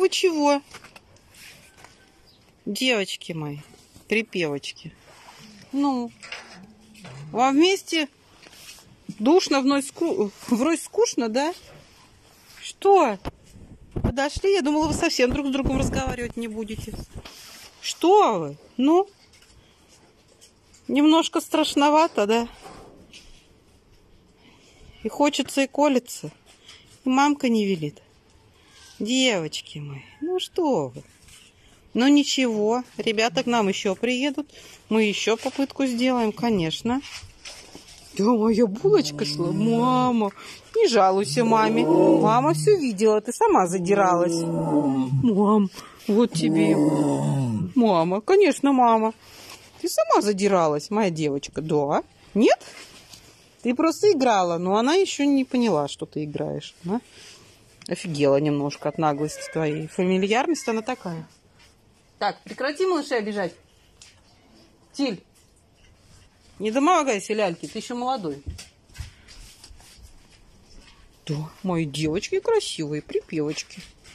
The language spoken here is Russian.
вы чего? Девочки мои, припевочки. Ну, вам вместе душно, врозь скучно, да? Что? Подошли? Я думала, вы совсем друг с другом разговаривать не будете. Что вы? Ну, немножко страшновато, да? И хочется, и колется. И мамка не велит. Девочки мои, ну что вы? Ну ничего, ребята к нам еще приедут. Мы еще попытку сделаем, конечно. Да, моя булочка шла. Мама, не жалуйся маме. Мама все видела, ты сама задиралась. Мам, вот тебе. Мама, конечно, мама. Ты сама задиралась, моя девочка. Да? Нет? Ты просто играла, но она еще не поняла, что ты играешь. Да? Офигела немножко от наглости твоей. Фамильярность она такая. Так, прекрати малышей обижать. Тиль, не домогайся, ляльки, ты еще молодой. Да, мои девочки красивые, припевочки.